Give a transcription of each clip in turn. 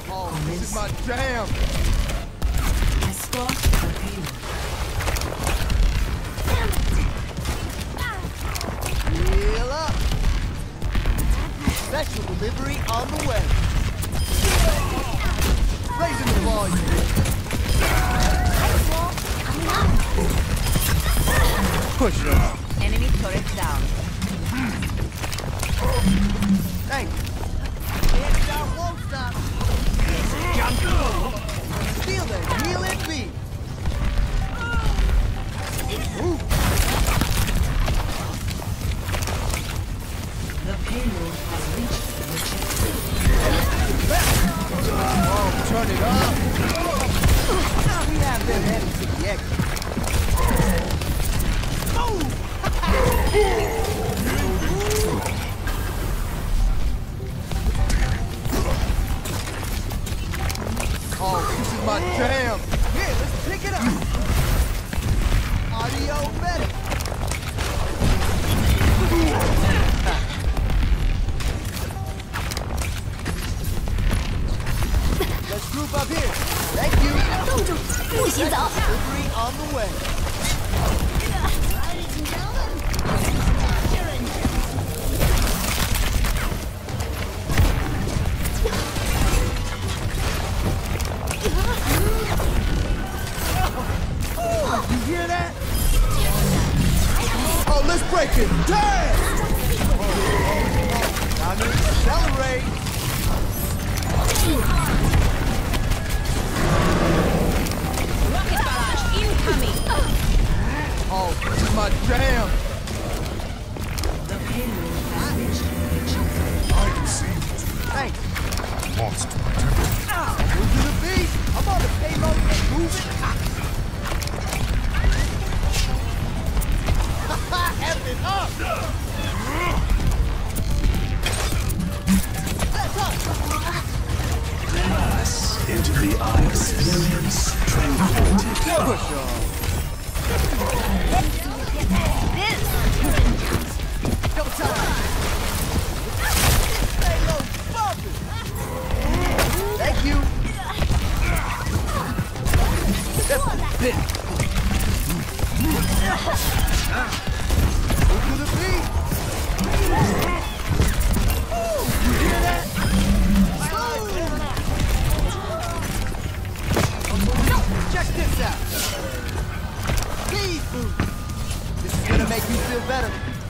Oh, this is my jam. Escort the payload. Heal up. Special delivery on the way. Raising the volume. Push it up. Enemy turret down. Thank you. Can't stop, won't stop. Feel the healing beat. Ooh. The payload has reached the Oh, turn it up. We have them headed to the exit. Oh, this is my jam. Here, let's pick it up. Audio medic. Let's group up here. Thank you. 冻住，不许走！ Delivery on the way. You hear that? Oh, let's break it. Damn! Time to accelerate. Rocket barrage incoming. Oh, this is my jam. The payload has reached the I can see Thanks. lost my Move to the beat. I'm on the payload and moving. F it up. Let's up. Pass into the eye experience tranquility. Push on. Go time. Payload bumping. Thank you. That's a bit. Move to the beat. Ooh, you hear that? Check this out. Speed boost. This is gonna make you feel better.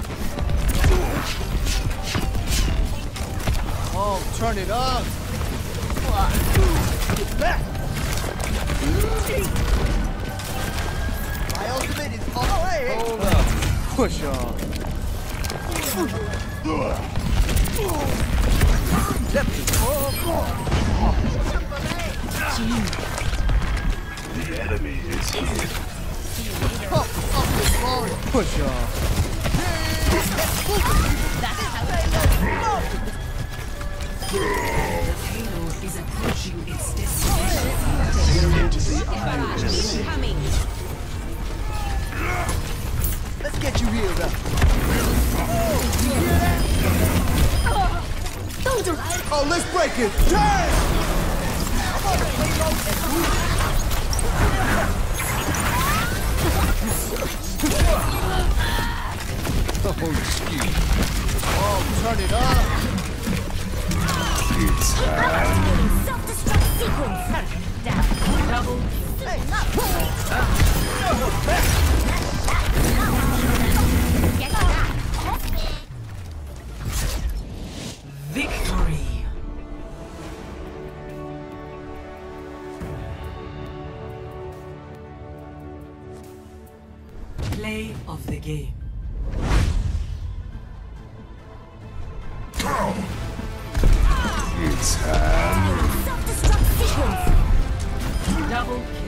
Oh, turn it up. Left. My ultimate is all the way. Hold up. Push on. The enemy is here. Push on. The payload is approaching its destination. Into the Rocket eye barrage incoming. Let's get you healed up. You hear that? 冻住！ Oh, let's break it. Damn! I'm on the payload and move. Oh, excuse. Oh, turn it up. It's Self-destruct sequence. Down. Double. Hey, Get that. Victory! Play of the game. It's time. Self-destruct sequence. Double kill.